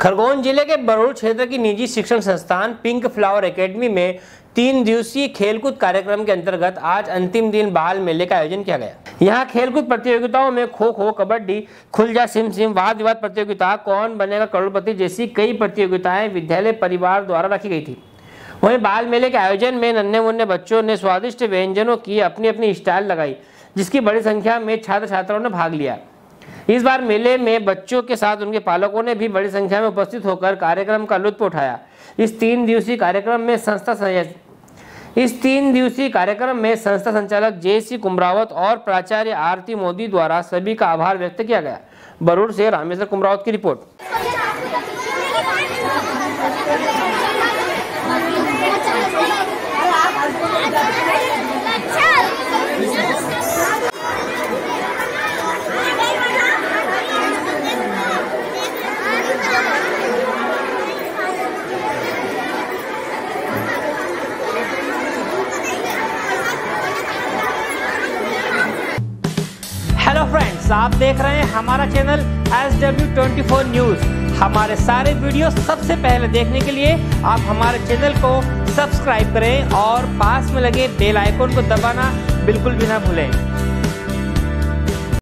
खरगोन जिले के बरूड़ क्षेत्र की निजी शिक्षण संस्थान पिंक फ्लावर एकेडमी में 3 दिवसीय खेलकूद कार्यक्रम के अंतर्गत आज अंतिम दिन बाल मेले का आयोजन किया गया। यहां खेलकूद प्रतियोगिताओं में खो खो, कबड्डी, खुलजा सिम सिम, वाद विवाद प्रतियोगिता, कौन बनेगा करोड़पति जैसी कई प्रतियोगिताएं विद्यालय परिवार द्वारा रखी गई थी। वहीं बाल मेले के आयोजन में नन्हे मुन्ने बच्चों ने स्वादिष्ट व्यंजनों की अपनी अपनी स्टाइल लगाई, जिसकी बड़ी संख्या में छात्र छात्राओं ने भाग लिया। इस बार मेले में बच्चों के साथ उनके पालकों ने भी बड़ी संख्या में उपस्थित होकर कार्यक्रम का लुत्फ उठाया। इस 3 दिवसीय कार्यक्रम में संस्था संचालक JC कुमरावत और प्राचार्य आरती मोदी द्वारा सभी का आभार व्यक्त किया गया। बरूड़ से रामेश्वर कुमरावत की रिपोर्ट। हेलो फ्रेंड्स, आप देख रहे हैं हमारा चैनल SW24 न्यूज। हमारे सारे वीडियो सबसे पहले देखने के लिए आप हमारे चैनल को सब्सक्राइब करें और पास में लगे बेल आइकन को दबाना बिल्कुल भी ना भूलें।